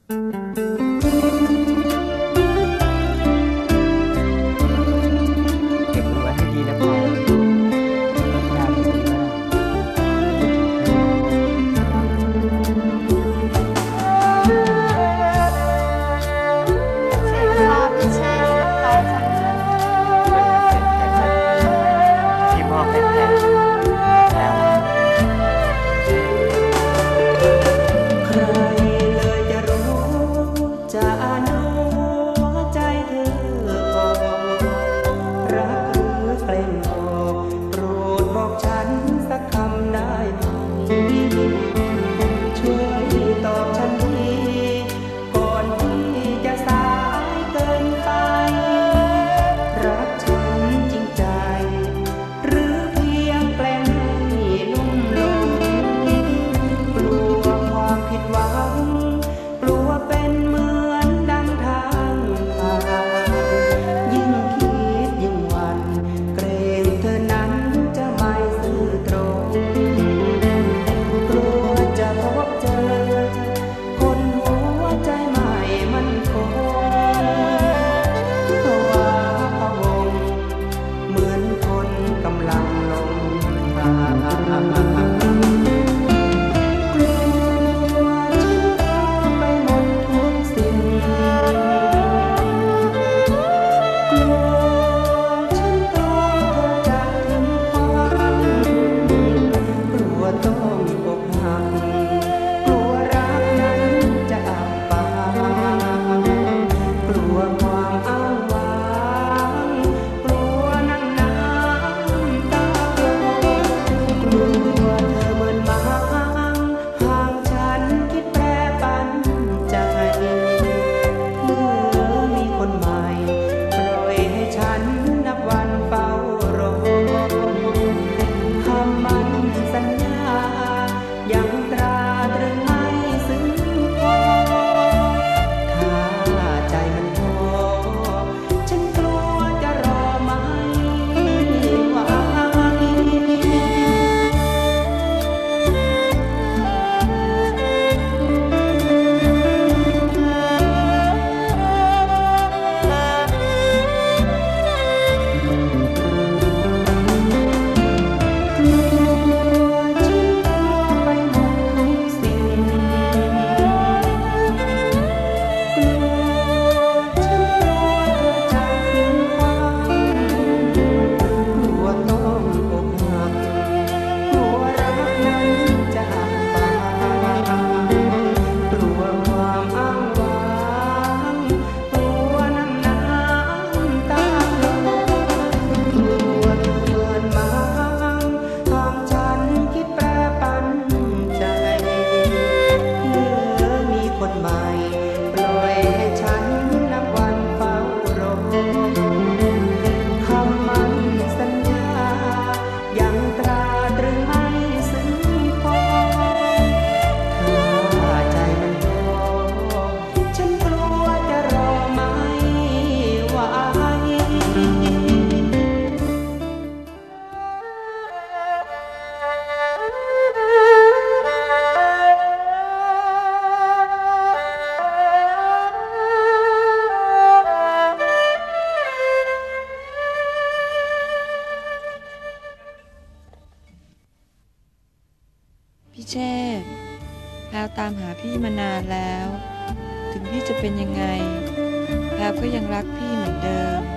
เก็บมันไว้ให้ดีนะพลอยต้นยางดีมากเสียงชอบไม่ใช่น้ำตาจังเลยที่มอบให้แพรแล้วใครเลยจะรู้จะน้หัวใจเธอออกรักหรือเกรงออกโปรดบอกฉันสักคำได้ไหมช่วยตอบฉันทีก่อนที่จะสายเกินไปรักฉันจริงใจหรือเพียงแกล้งให้ลุ่มหลง กลัวความผิดหวังกลัวเป็นเหมือนดังทางผ่านยิ่งคิดยิ่งหวั่นเกรงเธอนั้นจะไม่ซื่อตรงกลัวจะพบเจอคนหัวใจไม่มั่นคงภาวะพะวงเหมือนคนกำลังหลงทาง กลัวฉันต้องไปหมดทุกสิ่งกลัวฉันต้องเธอจะทิ้งขว้างกลัวต้องอกหักกลัวรักนั้นจะอับปางกลัวความอ้างว้างกลัวนั่งน้ำตาคลอกลัวเธอเหมือนหมา ห่างฉันคิดแปรปันใจเมื่อมีคนใหม่ปล่อยให้ฉันนับวันเฝ้ารอคำมั่นสัญญายังตราตรึงไม่ซึ้งพอถ้าใจมันท้อฉันกลัวจะรอไม่ไหว กลัวฉันต้องไปหมดทุกสิ่งกลัวฉันกลัวเธอจะทิ้งขว้างกลัวต้องอกหักกลัวรักนั้นจะหักปางกลัวความอ้างว้างกลัวน้ำตาคลอกลัวเธอเหมือนหมา ทำฉันคิดแปรปันใจเมื่อมีคนใหม่ปล่อยให้ฉันนับวันเฝ้ารอคำมั่นสัญญายังตราตรึงไม่ซึ้งพอถ้าใจมันท้อฉันกลัวจะรอไม่ไหวพี่เชษฐ์แพลวตามหาพี่มานานแล้ว ถึงพี่จะเป็นยังไงแพลวก็ยังรักพี่เหมือนเดิม